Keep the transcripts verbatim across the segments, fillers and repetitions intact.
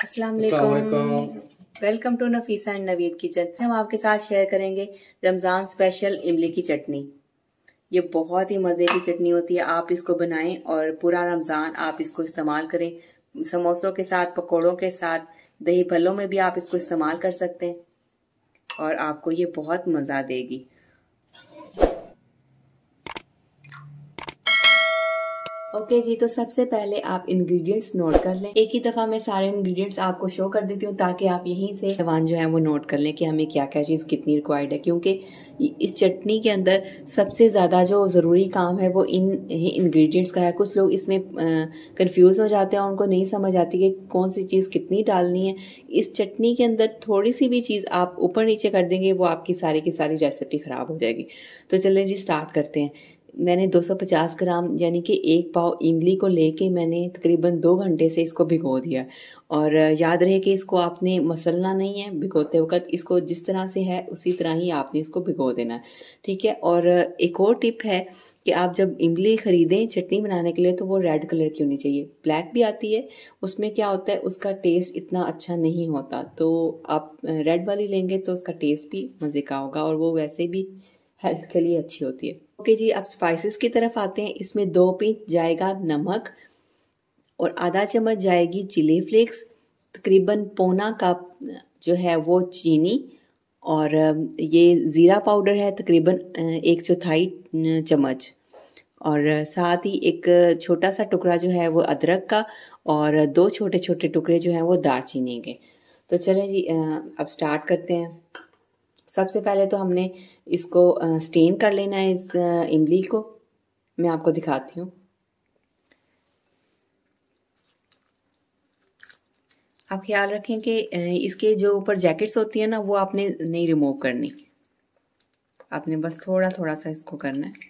अस्सलाम वालेकुम। Welcome to Nafisa and Naveed kitchen. हम आपके साथ शेयर करेंगे रमज़ान स्पेशल इमली की चटनी। ये बहुत ही मज़े की चटनी होती है। आप इसको बनाएं और पूरा रमज़ान आप इसको इस्तेमाल करें। समोसों के साथ, पकोड़ों के साथ, दही भल्लों में भी आप इसको इस्तेमाल कर सकते हैं और आपको ये बहुत मज़ा देगी। ओके okay जी, तो सबसे पहले आप इंग्रेडिएंट्स नोट कर लें। एक ही दफ़ा मैं सारे इंग्रेडिएंट्स आपको शो कर देती हूँ ताकि आप यहीं से जवान जो है वो नोट कर लें कि हमें क्या क्या चीज़ कितनी रिक्वायर्ड है, क्योंकि इस चटनी के अंदर सबसे ज़्यादा जो ज़रूरी काम है वो इन इंग्रेडिएंट्स का है। कुछ लोग इसमें कंफ्यूज हो जाते हैं, उनको नहीं समझ आती कि कौन सी चीज़ कितनी डालनी है। इस चटनी के अंदर थोड़ी सी भी चीज़ आप ऊपर नीचे कर देंगे वो आपकी सारी की सारी रेसिपी ख़राब हो जाएगी। तो चलें जी, स्टार्ट करते हैं। मैंने दो सौ पचास ग्राम यानी कि एक पाव इमली को लेके मैंने तकरीबन दो घंटे से इसको भिगो दिया। और याद रहे कि इसको आपने मसलना नहीं है भिगोते वक्त, इसको जिस तरह से है उसी तरह ही आपने इसको भिगो देना है, ठीक है। और एक और टिप है कि आप जब इमली ख़रीदें चटनी बनाने के लिए तो वो रेड कलर की होनी चाहिए। ब्लैक भी आती है, उसमें क्या होता है उसका टेस्ट इतना अच्छा नहीं होता। तो आप रेड वाली लेंगे तो उसका टेस्ट भी मज़े का होगा और वो वैसे भी हेल्थ के लिए अच्छी होती है। ओके okay जी, अब स्पाइसेस की तरफ आते हैं। इसमें दो पिंच जाएगा नमक और आधा चम्मच जाएगी चिली फ्लेक्स, तकरीबन पौना कप जो है वो चीनी, और ये ज़ीरा पाउडर है तकरीबन एक चौथाई चम्मच, और साथ ही एक छोटा सा टुकड़ा जो है वो अदरक का, और दो छोटे छोटे टुकड़े जो हैं वो दालचीनी के। तो चलें जी, अब स्टार्ट करते हैं। सबसे पहले तो हमने इसको स्टेन कर लेना है, इस इमली को। मैं आपको दिखाती हूँ। आप ख्याल रखें कि इसके जो ऊपर जैकेट्स होती है ना वो आपने नहीं रिमूव करनी, आपने बस थोड़ा थोड़ा सा इसको करना है।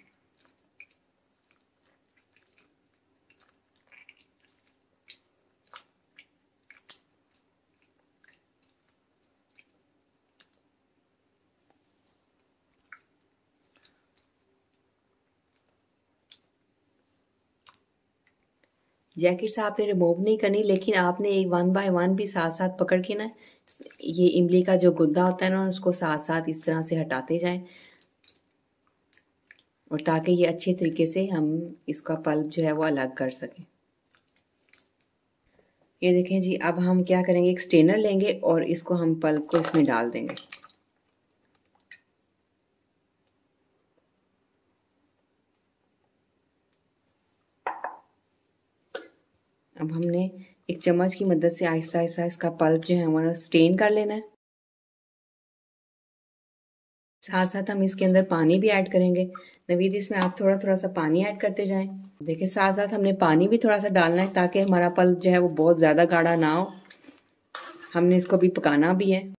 जैकेट्स आपने रिमूव नहीं करनी, लेकिन आपने एक वन बाय वन भी साथ साथ पकड़ के ना ये इमली का जो गुद्दा होता है ना उसको साथ साथ इस तरह से हटाते जाएं, और ताकि ये अच्छे तरीके से हम इसका पल्प जो है वो अलग कर सकें। ये देखें जी, अब हम क्या करेंगे, एक स्ट्रेनर लेंगे और इसको हम पल्प को इसमें डाल देंगे। अब हमने एक चम्मच की मदद से आहिस्ता आहिस्ता इसका पल्प जो है वो स्टेन कर लेना है। साथ साथ हम इसके अंदर पानी भी ऐड करेंगे। नवीद, इसमें आप थोड़ा थोड़ा सा पानी ऐड करते जाएं। देखिए साथ साथ हमने पानी भी थोड़ा सा डालना है ताकि हमारा पल्प जो है वो बहुत ज़्यादा गाढ़ा ना हो। हमने इसको भी पकाना भी है।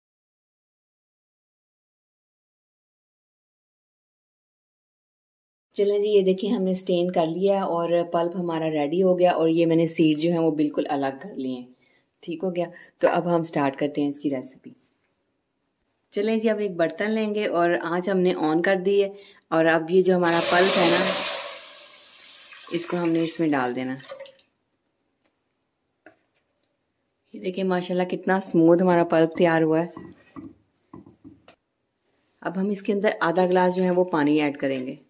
चलें जी, ये देखिए हमने स्टेन कर लिया है और पल्प हमारा रेडी हो गया, और ये मैंने सीड जो है वो बिल्कुल अलग कर लिए हैं। ठीक हो गया। तो अब हम स्टार्ट करते हैं इसकी रेसिपी। चलें जी, अब एक बर्तन लेंगे और आंच हमने ऑन कर दी है, और अब ये जो हमारा पल्प है ना इसको हमने इसमें डाल देना। ये देखिए माशाल्लाह कितना स्मूथ हमारा पल्प तैयार हुआ है। अब हम इसके अंदर आधा गिलास जो है वो पानी ऐड करेंगे।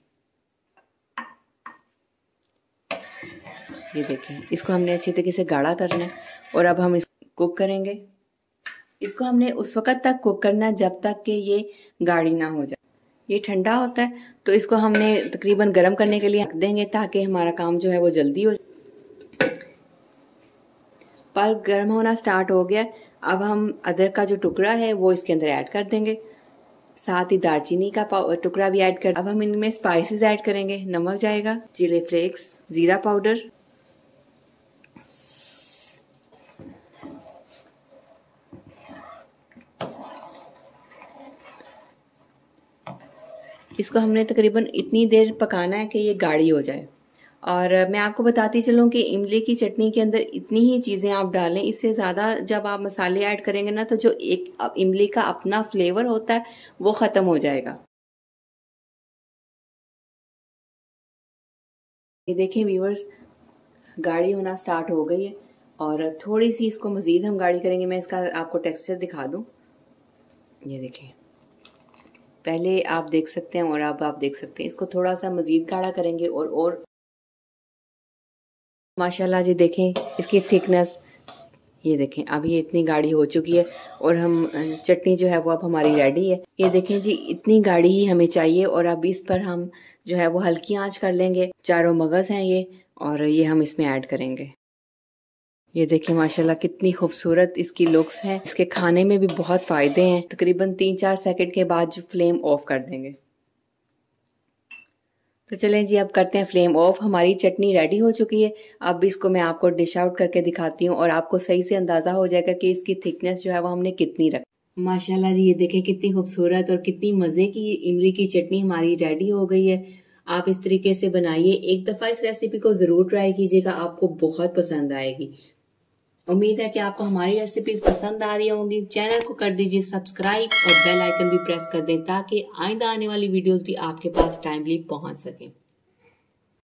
ये देखें, इसको हमने अच्छी तरीके से गाढ़ा करना है और अब हम इसको कुक करेंगे। इसको हमने उस वक्त तक कुक करना है जब तक कि ये गाढ़ी ना हो जाए। ये ठंडा होता है तो इसको हमने तकरीबन गर्म करने के लिए रख देंगे ताकि हमारा काम जो है वो जल्दी हो जाए। पल्प गर्म होना स्टार्ट हो गया। अब हम अदरक का जो टुकड़ा है वो इसके अंदर ऐड कर देंगे, साथ ही दालचीनी का टुकड़ा भी ऐड कर। अब हम इनमें स्पाइसेस ऐड करेंगे। नमक जाएगा, चिली फ्लेक्स, जीरा पाउडर, इसको हमने तकरीबन इतनी देर पकाना है कि ये गाढ़ी हो जाए। और मैं आपको बताती चलूँ कि इमली की चटनी के अंदर इतनी ही चीज़ें आप डालें, इससे ज़्यादा जब आप मसाले ऐड करेंगे ना तो जो एक इमली का अपना फ्लेवर होता है वो ख़त्म हो जाएगा। ये देखें व्यूअर्स, गाढ़ी होना स्टार्ट हो गई है और थोड़ी सी इसको मज़ीद हम गाढ़ी करेंगे। मैं इसका आपको टेक्सचर दिखा दूं, ये देखें, पहले आप देख सकते हैं और अब आप देख सकते हैं। इसको थोड़ा सा मज़ीद गाढ़ा करेंगे और और माशाल्लाह जी देखें इसकी थिकनेस, ये देखें अब ये इतनी गाढ़ी हो चुकी है और हम चटनी जो है वो अब हमारी रेडी है। ये देखें जी इतनी गाढ़ी ही हमें चाहिए और अब इस पर हम जो है वो हल्की आंच कर लेंगे। चारों मगज़ हैं ये और ये हम इसमें ऐड करेंगे। ये देखें माशाल्लाह कितनी खूबसूरत इसकी लुक्स हैं। इसके खाने में भी बहुत फ़ायदे हैं। तकरीबन तीन चार सेकंड के बाद जो फ्लेम ऑफ कर देंगे। तो चलें जी अब करते हैं फ्लेम ऑफ। हमारी चटनी रेडी हो चुकी है। अब इसको मैं आपको डिश आउट करके दिखाती हूँ और आपको सही से अंदाज़ा हो जाएगा कि इसकी थिकनेस जो है वो हमने कितनी रखी। माशाल्लाह जी ये देखें कितनी खूबसूरत और कितनी मज़े की इमली की चटनी हमारी रेडी हो गई है। आप इस तरीके से बनाइए, एक दफ़ा इस रेसिपी को ज़रूर ट्राई कीजिएगा, आपको बहुत पसंद आएगी। उम्मीद है कि आपको हमारी रेसिपीज पसंद आ रही होंगी। चैनल को कर दीजिए सब्सक्राइब और बेल आइकन भी प्रेस कर दें ताकि आइंदा आने वाली वीडियोस भी आपके पास टाइमली पहुंच सके।